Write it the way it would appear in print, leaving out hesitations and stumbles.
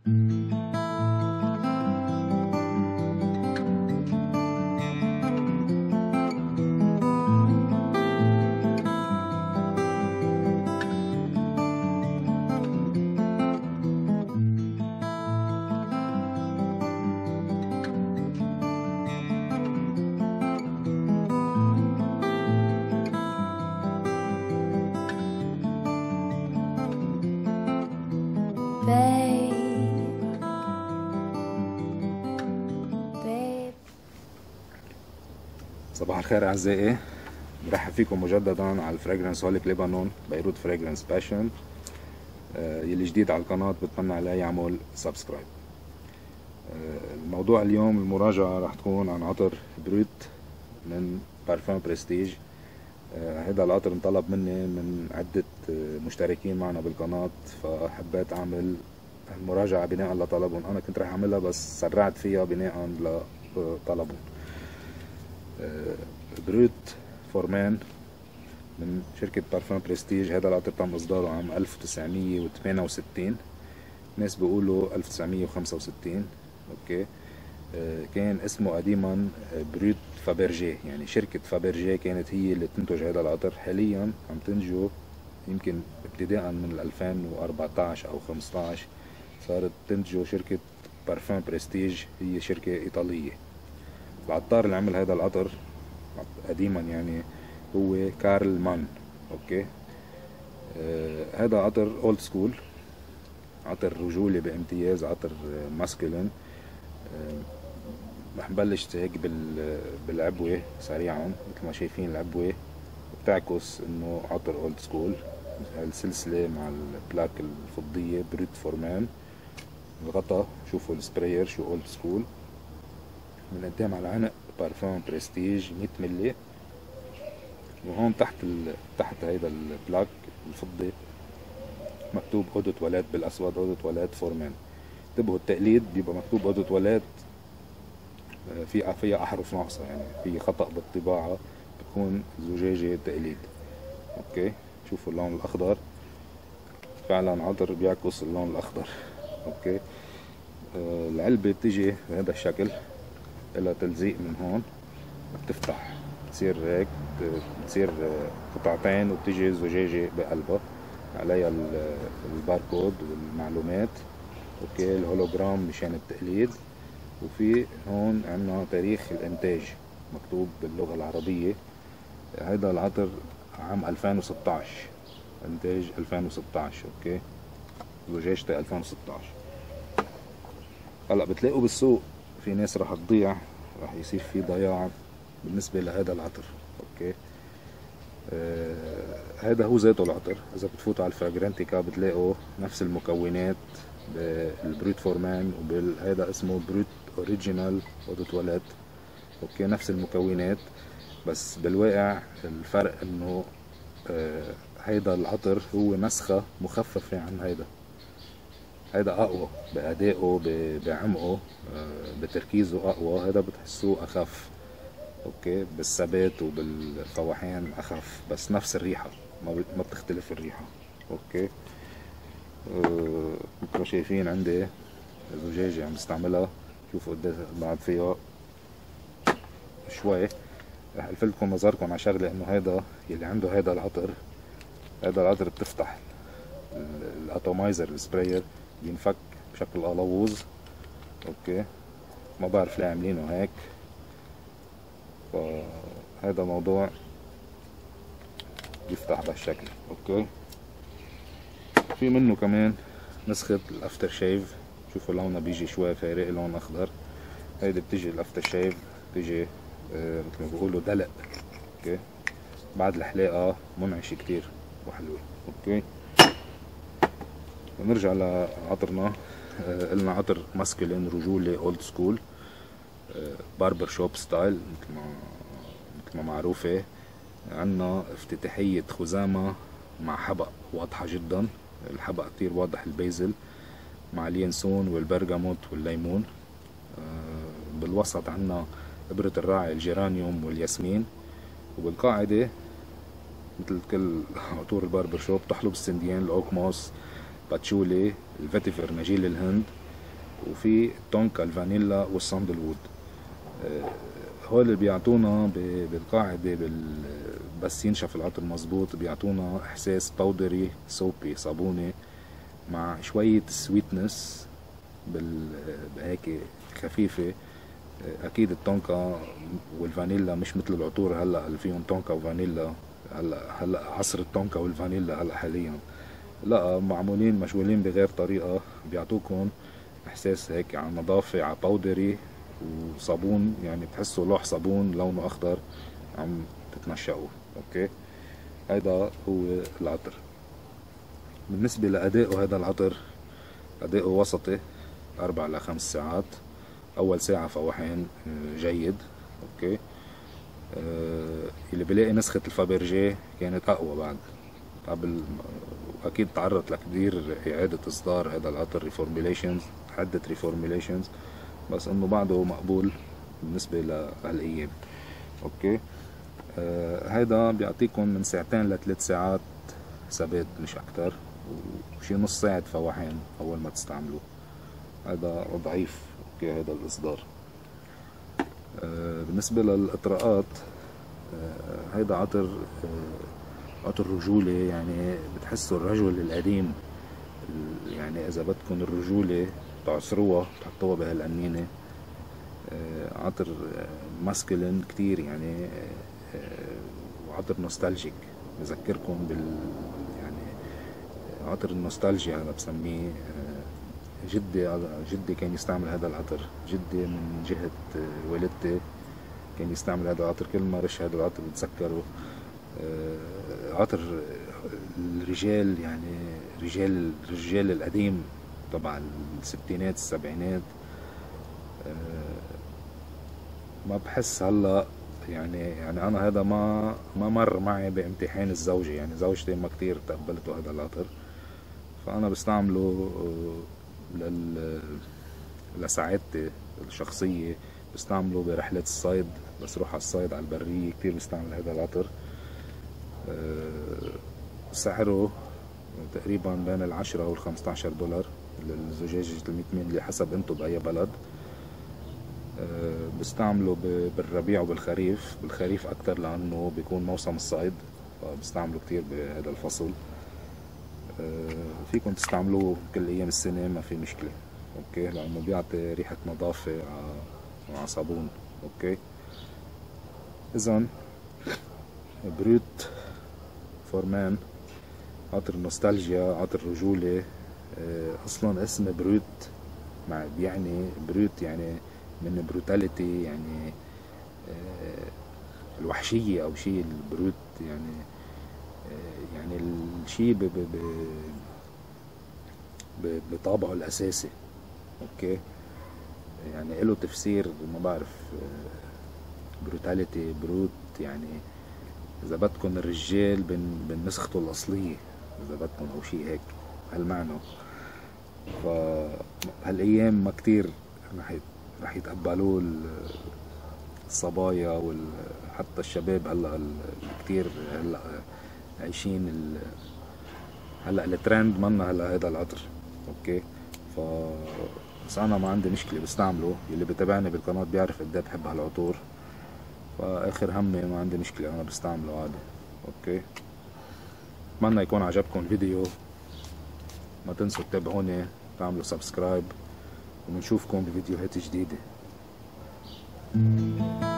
صباح الخير اعزائي، برحب فيكم مجددا على الفراجرنس هوليك لبنان بيروت فراجرنس باشن. يلي جديد على القناة بتمنى عليه يعمل سبسكرايب. الموضوع اليوم المراجعة راح تكون عن عطر بروت من بارفان برستيج. هذا العطر انطلب مني من عدة مشتركين معنا بالقناة، فحبيت اعمل المراجعة بناء لطلبهم. انا كنت راح اعملها بس سرعت فيها بناء لطلبهم. بروت فورمان من شركة بارفان برستيج. هذا العطر تم إصداره عام 1968، ناس بيقولوا 1965. اوكي. كان اسمه قديما بروت فابرجي، يعني شركة فابرجي كانت هي اللي تنتج هذا العطر. حاليا عم تنتجه يمكن ابتداء من 2014 أو 15 صارت تنتجه شركة بارفان برستيج، هي شركة إيطالية. العطار اللي عمل هذا العطر قديما يعني هو كارل مان. اوكي. هذا عطر اولد سكول، عطر رجولي بامتياز، عطر ماسكولين. رح نبلش هيك بالعبوة سريعا. مثل ما شايفين العبوة بتعكس انه عطر اولد سكول. السلسلة مع البلاك الفضية بروت فورمان. الغطا شوفوا السبراير شو اولد سكول. من قدام على العنق بارفان برستيج 100 ملي. وهون تحت هيدا البلاك الفضي مكتوب اودو تواليت بالاسود، اودو تواليت فورمان. انتبهوا التقليد بيبقى مكتوب اودو تواليت فيها احرف ناقصه، يعني في خطأ بالطباعه، بتكون زجاجه تقليد. اوكي. شوفوا اللون الاخضر، فعلا عطر بيعكس اللون الاخضر. اوكي. العلبه بتيجي بهذا الشكل، لها تلزيق من هون، بتفتح تصير هيك، تصير قطعتين وبتيجي زجاجة بقلبها عليها الباركود والمعلومات. اوكي. الهولوجرام مشان التقليد. وفي هون عنا تاريخ الانتاج مكتوب باللغة العربية. هيدا العطر عام 2016، انتاج 2016. اوكي. زجاجته 2016. هلا بتلاقوا بالسوق في ناس راح تضيع، راح يصير في ضياع بالنسبة لهذا العطر. اوكي. هذا هو ذاته العطر. اذا بتفوتوا على الفراجرانتيكا بتلاقوا نفس المكونات بالبروت فورمان، وهذا اسمه بروت اوريجينال اودو تواليت. اوكي. نفس المكونات، بس بالواقع الفرق انه هيدا العطر هو نسخة مخففة عن هيدا اقوى بأدائه، بعمقه، بتركيزه اقوى. هذا بتحسوه اخف. اوكي. بالثبات وبالفواحان اخف، بس نفس الريحة، ما بتختلف الريحة. اوكي. مثل ما شايفين عندي زجاجة عم استعملها. شوفوا قديش بعد فيها شوي. رح الفتلكم نظركم على شغلة، انه هذا يلي عنده هذا العطر بتفتح الاتومايزر السبراير، بينفك بشكل قلاووز. اوكي. ما بعرف ليه عاملينه هيك، فهذا موضوع بيفتح بهالشكل. اوكي. في منه كمان نسخة الافتر شيف. شوفوا لونها بيجي شوي فارق، لون اخضر. هيدي بتيجي الافتر شيف، بتيجي مثل ما بيقولوا دلق. اوكي. بعد الحلاقة منعشة كتير وحلوة. اوكي. نرجع لعطرنا. قلنا عطر ماسكولين رجولي اولد سكول، باربر شوب ستايل مثل ما معروفة. عنا افتتاحية خزامة مع حبق واضحة جدا. الحبق كتير واضح، البيزل مع اليانسون والبرغاموت والليمون. بالوسط عنا إبرة الراعي الجيرانيوم والياسمين. وبالقاعدة مثل كل عطور الباربر شوب تحلب السنديان، الأوك موس، باتشولي، الفيتيفر نجيل الهند، وفي التونكا الفانيلا والساندل وود. هول اللي بيعطونا بالقاعدة بس ينشف العطر مظبوط بيعطونا احساس باودري صوبي صابوني مع شوية سويتنس بهيك خفيفة. اكيد التونكا والفانيلا مش مثل العطور هلا اللي فيهم تونكا وفانيلا. هلا عصر التونكا والفانيلا هلا حاليا، لا معمولين مشغولين بغير طريقة بيعطوكم احساس هيك على نظافة على باودري وصابون، يعني بتحسوا لوح صابون لونه اخضر عم تتنشقوا. اوكي، هيدا هو العطر. بالنسبة لأدائه، هذا العطر أدائه وسطي، 4 ل 5 ساعات. أول ساعة فواحين جيد. أوكي. اللي بلاقي نسخة الفابرجي كانت أقوى بعد قبل، أكيد تعرض لكتير إعادة إصدار هذا العطر، ريفورميليشنز، عدة ريفورميليشنز، بس إنه بعده مقبول بالنسبة لهالأيام. أوكي. هيدا بيعطيكم من 2 ل 3 ساعات ثبات مش أكتر، وشي نص ساعة فواحين أول ما تستعملوه. هذا ضعيف. أوكي، هذا الإصدار. بالنسبة للإطراءات، هيدا عطر عطر رجولي، يعني بتحسوا الرجل القديم، يعني إذا بدكم الرجولة تعصروها تحطوها بهالقنينة. عطر ماسكلين كتير يعني، وعطر نوستالجيك بذكركم يعني عطر النوستالجيا أنا بسميه. جدي كان يستعمل هذا العطر، جدي من جهة والدتي كان يستعمل هذا العطر. كل ما رش هذا العطر بتذكره عطر الرجال، يعني الرجال القديم طبعا الستينات السبعينات. ما بحس هلا يعني انا هذا ما مر معي بامتحان الزوجة، يعني زوجتي ما كتير تقبلته هذا العطر، فانا بستعمله لسعادتي الشخصية. بستعمله برحلة الصيد، بس روح على الصيد على البرية كتير بستعمل هذا العطر. سعره تقريبا بين 10 وال 15 دولار للزجاجة 300 مللي حسب انتو بأي بلد. بستعمله بالربيع وبالخريف. بالخريف أكتر لأنه بيكون موسم الصيد، فبستعمله كتير بهذا الفصل. فيكم تستعملوه كل أيام السنة ما في مشكلة. أوكي، لأنه بيعطي ريحة نظافة مع صابون. أوكي، إذن بروت فورمان عطر نوستالجيا، عطر رجولة. أصلا اسم بروت يعني بروت يعني من بروتاليتي، يعني الوحشية أو شيء. البروت يعني الشيء بطابعه الأساسي. أوكي، يعني له تفسير ما بعرف. بروتاليتي بروت يعني إذا بدكم الرجال بنسخته الأصلية إذا بدكم، أو شيء هيك هالمعنى. فهالأيام ما كتير رح يتقبلوه الصبايا حتى الشباب هلا كتير هلا عايشين هلا الترند منا هلا هذا العطر. اوكي، بس انا ما عندي مشكله بستعمله. اللي بتابعني بالقناه بيعرف قد ايه بحب هالعطور، فاخر همي ما عندي مشكله انا بستعمله عادي. اوكي، اتمنى يكون عجبكم الفيديو. ما تنسوا تتابعوني، تعملوا سبسكرايب، وبنشوفكم بفيديوهات جديده.